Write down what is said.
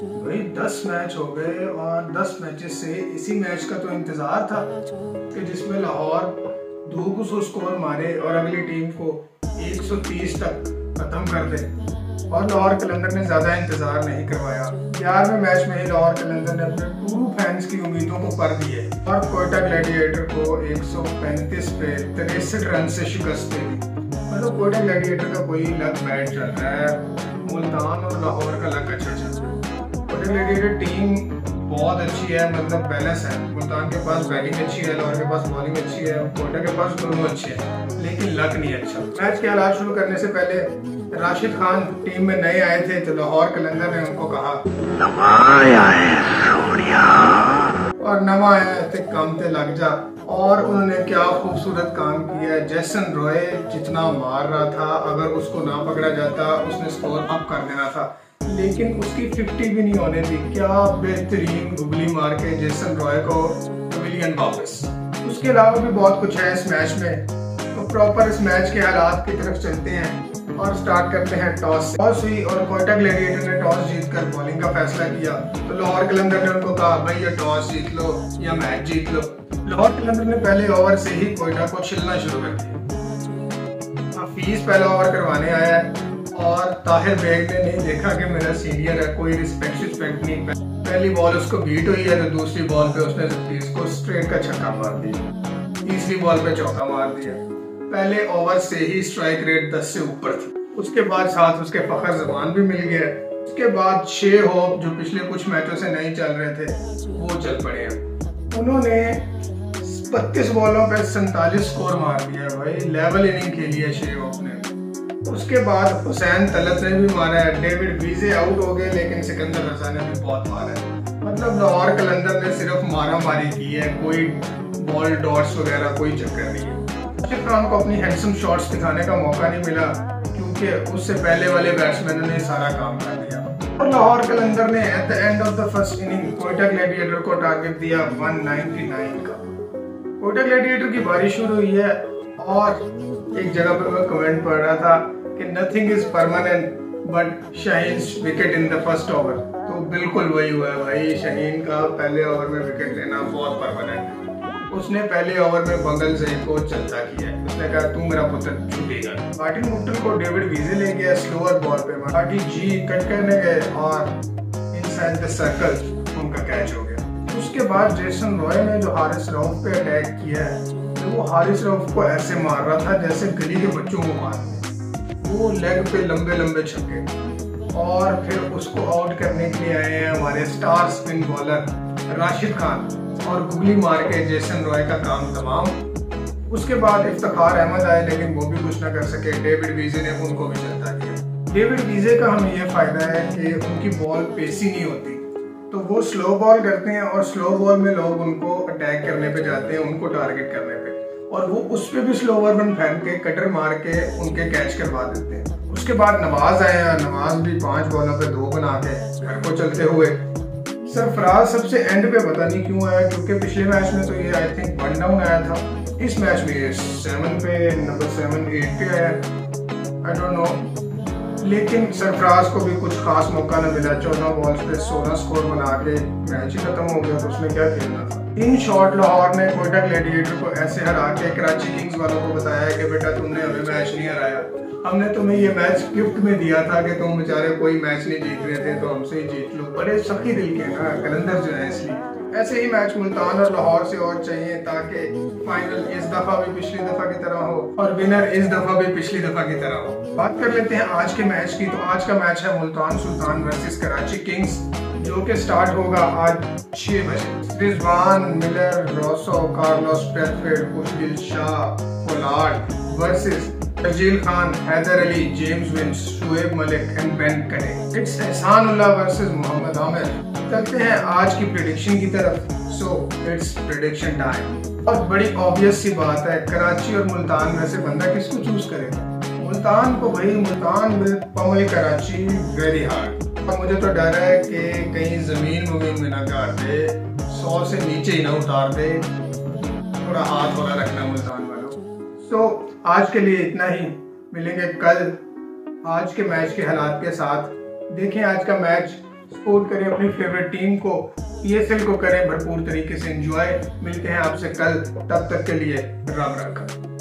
भाई 10 मैच हो गए और 10 मैचेस से इसी मैच का तो इंतजार था कि जिसमें लाहौर 200 स्कोर मारे और अगली टीम को 130 तक खत्म कर दे। और लाहौर कलंदर ने ज्यादा इंतजार नहीं करवाया। 11वें मैच में ही लाहौर कलंदर ने अपने टूरू फैंस की उम्मीदों को पर दिए और कोयटा ग्लैडिएटर को 135 पे 63 रन से शिकस्त दे दी। मतलब कोयटा ग्लैडिएटर का कोई लक बैड चल रहा है, मुल्तान और लाहौर का लक अच्छा चल रहा है। कोयटा ग्लैडिएटर टीम बहुत अच्छी है, मतलब बैलेंस है। मुल्तान के पास बैटिंग अच्छी है, लाहौर के पास बॉलिंग अच्छी है, कोयटा के पास दोनों अच्छे हैं, लेकिन लक नहीं अच्छा। मैच के हालात शुरू करने से पहले राशिद खान टीम में नए आए थे तो लाहौर कलंदर ने उनको कहा और नमा आया थे काम ते लग जा। और उन्होंने क्या खूबसूरत काम किया। जेसन रॉय जितना मार रहा था, अगर उसको ना पकड़ा जाता उसने स्कोर अप कर देना था, लेकिन उसकी 50 भी नहीं होने दी। क्या बेहतरीन गुगली मार के जेसन रॉय को पवेलियन वापस। उसके अलावा भी बहुत कुछ है इस मैच में, तो प्रॉपर इस मैच के हालात की तरफ चलते हैं और स्टार्ट करते हैं टॉस से। टॉस हुई और कोयटा ग्लैडिएटर ने टॉस जीतकर बॉलिंग का फैसला किया। तो लाहौर कलंदर ने उनको कहा भाई ये टॉस जीत लो या मैच जीत लो। लाहौर कलंदर ने पहले ओवर से ही कोयटा को छिलना शुरू कर दिया। हफीज पहला ओवर करवाने आया है और ताहिर बेग ने नहीं देखा कि मेरा सीनियर है, कोई रिस्पेक्ट नहीं। पहली बॉल उसको बीट हुई है तो दूसरी बॉल पे उसने हफीज को स्ट्रेट का छक्का मार दिया, तीसरी बॉल पे चौका मार दिया। पहले ओवर से ही स्ट्राइक रेट 10 से ऊपर थी। उसके बाद साथ उसके फखर जमान भी मिल गया। उसके बाद 6 होप जो पिछले कुछ मैचों से नहीं चल रहे थे वो चल पड़े हैं। उन्होंने 32 बॉलों पे 47 स्कोर मार दिया भाई, लेवल इनिंग खेली है 6 होप ने। उसके बाद हुसैन तलत ने भी मारा है, डेविड वीजे आउट हो गए, लेकिन सिकंदर रजा ने भी बहुत मारा है। मतलब लाहौर कलंदर ने सिर्फ मारा मारी की है, कोई बॉल डॉट्स वगैरह कोई चक्कर नहीं है। राशिद खान को अपनी हैंडसम शॉट्स दिखाने का मौका नहीं मिला क्योंकि उससे पहले वाले बैट्समैनों ने सारा काम कर दिया। और लाहौर कलंदर ने at the end of the first inning Quetta gladiator को टारगेट दिया 199 का। कोयटा ग्लैडिएटर की बारिश शुरू हुई है और एक जगह पर मैं कमेंट पढ़ रहा था कि nothing is permanent but Shaheen's wicket in the first over. तो बिल्कुल वही हुआ है भाई, शाहीन का पहले ओवर में विकेट लेना बहुत परमानेंट है। उसने पहले ओवर में बंगल जई को चलता किया है। उसने कहा तू मेरा पुत्र छूटेगा। मार्टिन गुप्टिल को डेविड वीजे ले गया स्लोअर बॉल पे, मार्टी जी कट करने गए और इनसाइड द सर्कल उनका कैच हो गया। उसके बाद जेसन रॉय ने जो हारिस रऊफ पे अटैक किया है, तो वो हारिस रऊफ को ऐसे मार रहा था जैसे गली के बच्चों को मारते। वो लेग पे लंबे लंबे छक्के। और फिर उसको आउट करने के लिए आए हैं हमारे star spin bowler Rashid Khan और गुगली मार के जेसन रॉय का काम तमाम। उसके बाद इफ्तिखार अहमद आए, लेकिन वो भी कुछ ना कर सके। डेविड वीजे ने उनको भी चलता किया। डेविड वीजे का हमें यह फायदा है कि उनकी बॉल पेसी नहीं होती, तो वो स्लो बॉल करते हैं और स्लो बॉल में लोग उनको अटैक करने पे जाते हैं, उनको टारगेट करने पे, और वो उस पे भी स्लोवर रन फेंक के कटर मार के उनके कैच करवा देते हैं। उसके बाद नवाज आए हैं, नवाज भी 5 बॉलों पे 2 बना के घर को चलते हुए। सरफराज सबसे एंड पे पता नहीं क्यों आया, क्योंकि पिछले मैच में तो ये आई थिंक 1 डाउन आया था। इस मैच में ये 7 पे नंबर 7 8 पे आया, आई डोंट नो। लेकिन सरफराज को भी कुछ खास मौका न मिला। 14 बॉल्स पे 16 स्कोर बना के मैच ही खत्म हो गया, तो उसने क्या खेलना था। इन शॉर्ट लाहौर ने कोयटा ग्लैडिएटर को ऐसे हरा के कराची किंग्स वालों को बताया कि बेटा तुमने हमें मैच नहीं हराया, हमने तुम्हें ये मैच गिफ्ट में दिया था कि तुम बेचारे कोई मैच नहीं जीत रहे थे तो हमसे ही जीत लो। बड़े सखी दिल के ना कलंदर जो है, इसलिए ऐसे ही मैच मुल्तान और लाहौर से और चाहिए ताकि फाइनल इस दफा भी पिछली दफा की तरह हो और विनर इस दफा भी पिछली दफा की तरह हो। बात कर लेते हैं आज के मैच की। तो आज का मैच है मुल्तान सुल्तान वर्सेस कराची किंग्स, जो कि स्टार्ट होगा आज 6 बजे। Rizwan, Miller, Rossouw, Carlos Brathwaite, Khushdil Shah, Pollard versus Sharjeel Khan, Haider Ali, James Vince, Shoaib Malik and Ben Cutting. It's Ehsanullah versus Mohammad Amir. चलते हैं आज की प्रेडिक्शन की तरफ। So it's prediction time. और बड़ी ऑब्वियस सी बात है, कराची और मुल्तान में से बंदा किसको चूज करेगा? मुल्तान को भाई। Multan will pummel Karachi very hard. और मुझे तो डर है कि कहीं जमीन में ना गाड़ दे, 100 से नीचे ही ना उतार दे। थोड़ा हाथ वाला रखना मुल्तान वालों। सो आज के लिए इतना ही, मिलेंगे कल आज के मैच के हालात के साथ। देखें आज का मैच सपोर्ट करें अपनी फेवरेट टीम को, PSL को करें भरपूर तरीके से एंजॉय। मिलते हैं आपसे कल, तब तक के लिए राम राम।